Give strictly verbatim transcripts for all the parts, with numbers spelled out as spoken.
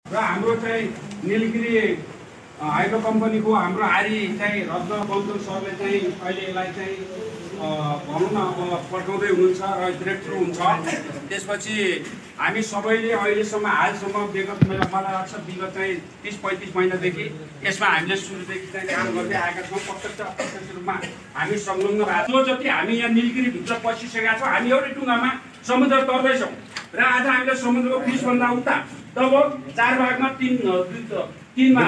र हाम्रो चाहिँ नीलगिरी हाइड्रो कम्पनीको हाम्रो आरी चाहिँ रत्न बन्धु सरले चाहिँ अहिले यसलाई चाहिँ भनौँ न अब पठाउँदै हुनुहुन्छ र ब्रेक थ्रु हुन्छ। त्यसपछि हामी सबैले अहिलेसम्म हालसम्म विगत मलाई लाग्छ विगत चाहिँ तिस पैँतिस महिनादेखि यसमा हामीले सुरुदेखि चाहिँ काम गर्दै आएका छौँ। प्रत्यक्ष अप्रत्यक्ष रूपमा हामी संलग्न भएको छौँ। जति हामी यहाँ नीलगिरीभित्र पसिसकेका छौँ, हामी एउटै डुङ्गामा समुद्र तर्दैछौँ र आज हामीले समुद्रको पिचभन्दा उता तब चार भागमा तिन तिनमा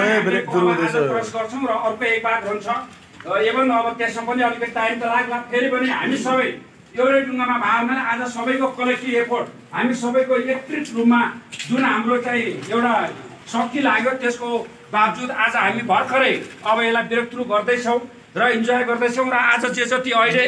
क्रस गर्छौँ र अर्को एक भाग हुन्छ। एवं अब त्यसमा पनि अलिकति टाइम त लाग्ला, फेरि पनि हामी सबै एउटै डुङ्गामा भावना आज सबैको कलेक्टिभ एफोर्ट, हामी सबैको एकत्रित रूपमा जुन हाम्रो चाहिँ एउटा शक्ति लाग्यो त्यसको बावजुद आज हामी भर्खरै अब यसलाई ब्रेक थ्रु गर्दैछौँ र इन्जोय गर्दैछौँ। र आज जे जति अहिले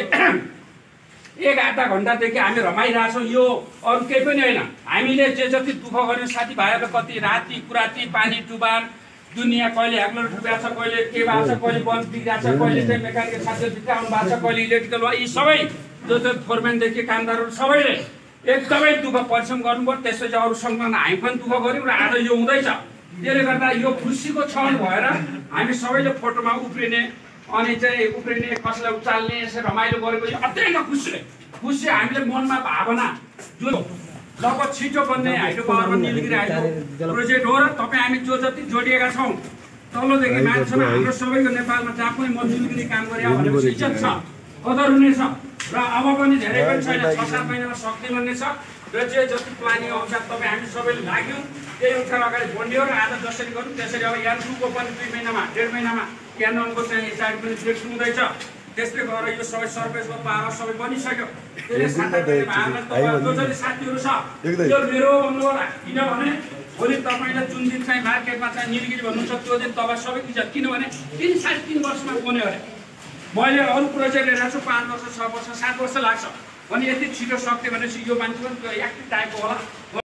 एक आधा घन्टादेखि हामी रमाइरहेछौँ, यो अरू केही पनि होइन। हामीले जे जति दुःख गर्यौँ साथीभाइहरू, कति राति कुराती पानी टुबान दुनियाँ कहिले ह्याक्लर डुबेको छ, कहिले के भएको छ, कहिले बन्द बिग्रिएको छ, कहिले चाहिँ मेकानिकल साथीहरू भित्र आउनु भएको छ, कहिले इलेक्ट्रिकल भयो, यी सबै जो जो फोरम्यानदेखि कामदारहरू सबैले एकदमै दुःख परिश्रम गर्नुभयो। त्यसपछि अरू संलग्न हामी पनि दुःख गऱ्यौँ र आज यो हुँदैछ। त्यसले गर्दा यो खुसीको क्षण भएर हामी सबैले फोटोमा उफ्रिने अनि चाहिँ उफ्रिने कसैलाई उचाल्ने यसरी रमाइलो गरेको यो अत्यन्त खुसी खुसी हामीले मनमा भावना जुन लगभग छिटो बन्ने हाइड्रो पावरमा नीलगिरी हाइड्रो प्रोजेक्ट हो र तपाईँ हामी जो जति जोडिएका छौँ तल्लोदेखि मान्छेमा हाम्रो सबैको नेपालमा जहाँ पनि म नीलगिरी काम गरेँ भनेपछि इज्जत छ, कदर हुनेछ र अब पनि धेरै पनि छैन, छ सात महिनामा सक्ने भन्ने छ र जे जति प्लानिङ आउँछ तपाईँ हामी सबैले लाग्यौँ त्यही अनुसार अगाडि बढ्ने हो। र आज जसरी गरौँ त्यसरी अब यान टूको पनि दुई महिनामा डेढ महिनामा यान वानको चाहिँ साइड पनि ब्रेक हुँदैछ। त्यसले गर्दा यो सबै सर्भेसको पावर सबै बनिसक्यो। त्यसले साथीहरू साथीहरू छ यो मेरो भन्नु होला, किनभने भोलि तपाईँले जुन दिन चाहिँ मार्केटमा चाहिँ नीलगिरी भन्नुहुन्छ त्यो दिन तपाईँ सबै इज्जत, किनभने तिन साढे तिन वर्षमा बन्यो अरे। मैले अरू प्रोजेक्ट हेरेको छु पाँच वर्ष छ वर्ष सात वर्ष लाग्छ अनि यति छिटो सक्थेँ भनेपछि यो मान्छे पनि एक्टिभ टाइपको होला।